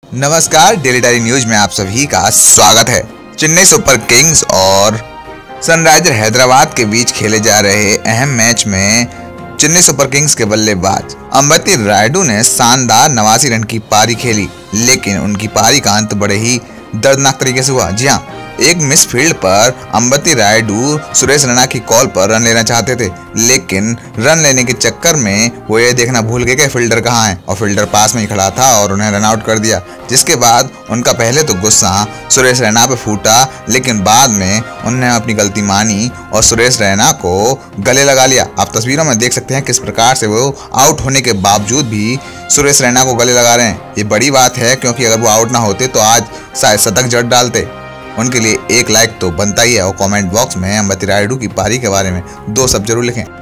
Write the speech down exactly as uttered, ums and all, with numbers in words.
नमस्कार, daily diary news में आप सभी का स्वागत है। चेन्नई सुपर किंग्स और सनराइजर हैदराबाद के बीच खेले जा रहे अहम मैच में चेन्नई सुपर किंग्स के बल्लेबाज अंबती रायडू ने शानदार नवासी रन की पारी खेली, लेकिन उनकी पारी का अंत बड़े ही दर्दनाक तरीके से हुआ। जी हाँ, एक मिस फील्ड पर अंबती रायडू सुरेश रैना की कॉल पर रन लेना चाहते थे, लेकिन रन लेने के चक्कर में वो ये देखना भूल गए कि फील्डर कहाँ है, और फील्डर पास में ही खड़ा था और उन्हें रन आउट कर दिया। जिसके बाद उनका पहले तो गुस्सा सुरेश रैना पे फूटा, लेकिन बाद में उन्होंने अपनी गलती मानी और सुरेश रैना को गले लगा लिया। आप तस्वीरों में देख सकते हैं किस प्रकार से वो आउट होने के बावजूद भी सुरेश रैना को गले लगा रहे हैं। ये बड़ी बात है, क्योंकि अगर वो आउट ना होते तो आज शायद शतक जड़ डालते। उनके लिए एक लाइक तो बनता ही है, और कमेंट बॉक्स में अंबती रायडू की पारी के बारे में दो शब्द जरूर लिखें।